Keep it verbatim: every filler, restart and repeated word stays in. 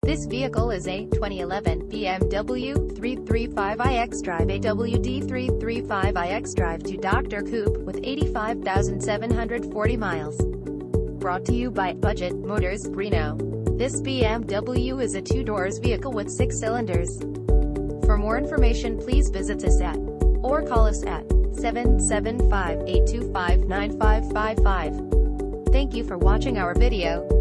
This vehicle is a twenty eleven B M W three thirty-five i X Drive. A W D three thirty-five i X Drive to Doctor Coupe with eighty-five thousand seven hundred forty miles. Brought to you by Budget Motors, Reno. This B M W is a two-doors vehicle with six cylinders. For more information, please visit us at or call us at seven seven five, eight two five, nine five five five. Thank you for watching our video.